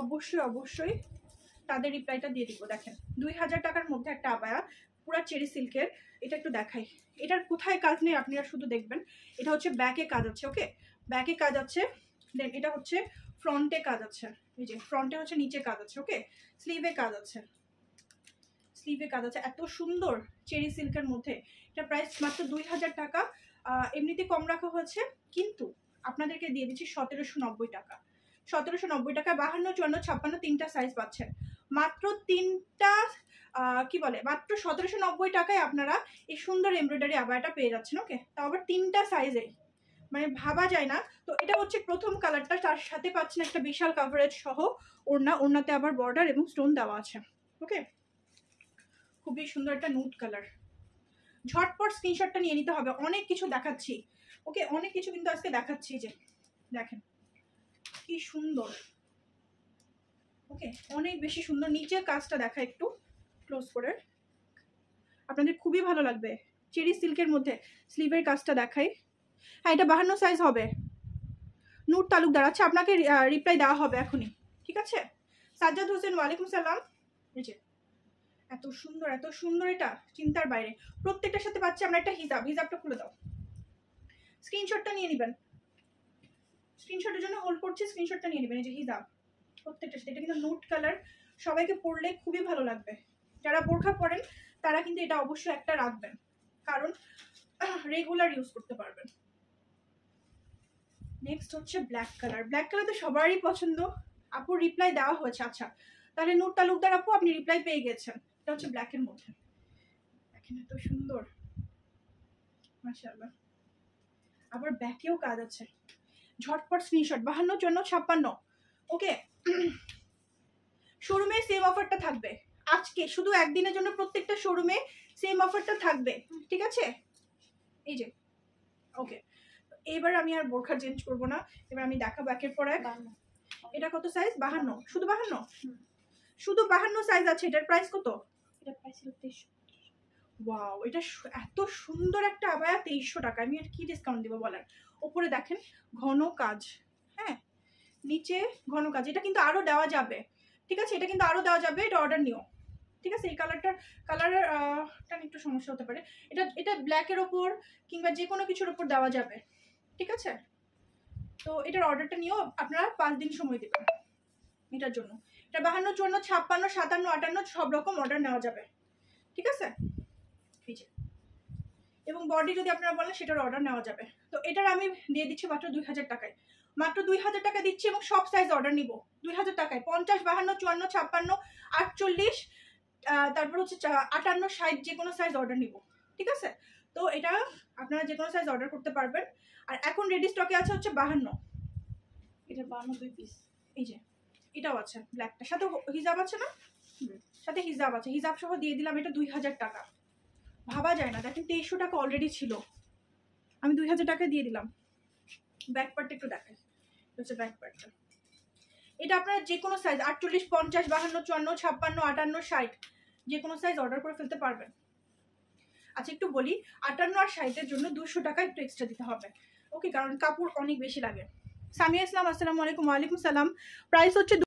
অবশ্যই অবশ্যই তাদের রিপ্লাইটা দিয়ে দিব। দেখেন 2000 টাকার মধ্যে একটা আবায়া, পুরো চেরি সিল্কের। এটা একটু দেখাই, এটার কোথায় কাজ নেই আপনারা শুধু দেখবেন। এটা হচ্ছে ব্যাকে কাজ আছে, ওকে, ব্যাকে কাজ আছে। দেন এটা হচ্ছে ফ্রন্টে কাজ আছে, এই যে ফ্রন্টে হচ্ছে নিচে কাজ আছে, ওকে। স্লিভে কাজ আছে, স্লিভে কাজ আছে, এত সুন্দর চেরি সিল্কের মধ্যে। এটা প্রাইস মাত্র 2000 টাকা। এমনিতে কম রাখা হয়েছে, কিন্তু আপনাদেরকে দিয়ে দিচ্ছি 1790 টাকা। 1790 টাকা 52, 54, 56 তিনটা সাইজ পাচ্ছেন। মাত্র তিনটা কি বলে, মাত্র 1790 টাকায় আপনারা এই সুন্দর এমব্রয়ডারি আবায়াটা পেয়ে যাচ্ছেন, ওকে। তাও আবার তিনটা সাইজে, মানে ভাবা যায় না। তো এটা হচ্ছে প্রথম কালারটা, তার সাথে পাচ্ছেন একটা বিশাল কাভারেজ সহ ওড়না, ওড়নাতে আবার বর্ডার এবং স্টোন দেওয়া আছে, ওকে। খুবই সুন্দর একটা নুড কালার। ঝটপট স্ক্রিনশটটা নিয়ে নিতে হবে, অনেক কিছু দেখাচ্ছি, ওকে, অনেক কিছু কিন্তু আজকে দেখাচ্ছি। যে দেখেন কি সুন্দর, ওকে, অনেক বেশি সুন্দর। নিচের কাজটা দেখা একটু ক্লোজ করে, আপনাদের খুবই ভালো লাগবে। চেরি সিল্কের মধ্যে স্লিভের কাজটা দেখাই। হ্যাঁ, এটা 52 সাইজ হবে। নূর তালুকদার, আচ্ছা আপনাকে রিপ্লাই দেওয়া হবে এখনই, ঠিক আছে। সাজ্জাদ হোসেন, ওয়ালাইকুম সালাম। এই যে এত সুন্দর, এত সুন্দর, এটা চিন্তার বাইরে। প্রত্যেকটার সাথে পাচ্ছি আমরা একটা হিজাব। হিজাবটা খুলে দাও, স্ক্রিনশটটা নিয়ে নেবেন। স্ক্রিনশটের জন্য হোল্ড করছি, স্ক্রিনশটটা নিয়ে নেবেন। এই যে হিজাব প্রত্যেকটার সাথে, এটা কিন্তু নুড কালার, সবাইকে পরলে খুবই ভালো লাগবে। যারা বোরখা পরেন তারা কিন্তু এটা অবশ্যই একটা রাখবেন, কারণ রেগুলার ইউজ করতে পারবেন। নেক্সট হচ্ছে ব্ল্যাক কালার। ব্ল্যাক কালার তো সবারই পছন্দ। আপুর রিপ্লাই দেওয়া হয়েছে, আচ্ছা তাহলে নূর তালুকদার আপু আপনি রিপ্লাই পেয়ে গেছেন। এটা হচ্ছে ব্ল্যাকের মধ্যে, দেখেন এত সুন্দর, মাশাআল্লাহ। আবার ব্যাকেও কাজ আছে। ঝটপট স্ক্রিনশট, 52, 54, 56, ওকে। শোরুমে সেম অফারটা থাকবে আজকে, শুধু একদিনের জন্য প্রত্যেকটা শোরুমে সেম অফারটা থাকবে, ঠিক আছে। এই যে ওকে, এবার আমি আর বোরখা চেঞ্জ করবো না, এবার আমি দেখাবো একের পর এক। এটা কত সাইজ? 52, শুধু 52, শুধু 52 সাইজ আছে। এটার প্রাইস কত? এটা প্রাইস ছিল 2300। ওয়াও, এটা এত সুন্দর একটা আবায়া, 2300 টাকা। আমি আর কি ডিসকাউন্ট দিব বলেন। উপরে দেখেন ঘন কাজ, হ্যাঁ, নিচে ঘন কাজ। এটা কিন্তু আরো দেওয়া যাবে, ঠিক আছে, এটা কিন্তু আরো দেওয়া যাবে। এটা অর্ডার নিও, ঠিক আছে। এই কালারটা একটু সমস্যা হতে পারে। এটা ব্ল্যাকের ওপর কিংবা যে কোনো কিছুর ওপর দেওয়া যাবে, ঠিক আছে। তো এটার অর্ডারটা নিও, আপনারা 5 দিন সময় দেবেন এটার জন্য। এটা 52, 54, 56, 57, 58 সব রকম অর্ডার নেওয়া যাবে, ঠিক আছে। এই যে, এবং বডি যদি আপনারা বলেন সেটার অর্ডার নেওয়া যাবে। তো এটার আমি দিয়ে দিচ্ছি মাত্র 2000 টাকায়। মাত্র 2000 টাকা দিচ্ছি, এবং সব সাইজ অর্ডার নিব 2000 টাকায়। 50, 52, 54, 56, 48, তারপর হচ্ছে 58, 60 যে কোনো সাইজ অর্ডার নিব, ঠিক আছে। তো এটা আপনারা যে কোনো সাইজ অর্ডার করতে পারবেন। আর এখন রেডি স্টকে আছে হচ্ছে 52, এটা 52 2 পিস। এই যে এটাও আছে ব্ল্যাকটা, সাথে হিজাব আছে না, সাথে হিজাব আছে, হিজাব সহ দিয়ে দিলাম। এটা 2000 টাকা, ভাবা যায় না। দেখেন 2300 টাকা অলরেডি ছিল, আমি 2000 টাকা দিয়ে দিলাম। ব্যাক পার্টটা একটু দেখাই, হচ্ছে ব্যাক পার্টটা। এটা আপনারা যে কোনো সাইজ 48, 50, 52, 54, 56, 58, 60 যে কোনো সাইজ অর্ডার করে ফেলতে পারবেন। আচ্ছা একটু বলি, 58 আর 60-এর জন্য 200 টাকা একটু এক্সট্রা দিতে হবে, ওকে, কারণ কাপড় অনেক বেশি লাগে। সামিয়া ইসলাম, আসসালামু আলাইকুম। ওয়ালাইকুম সালাম। প্রাইস হচ্ছে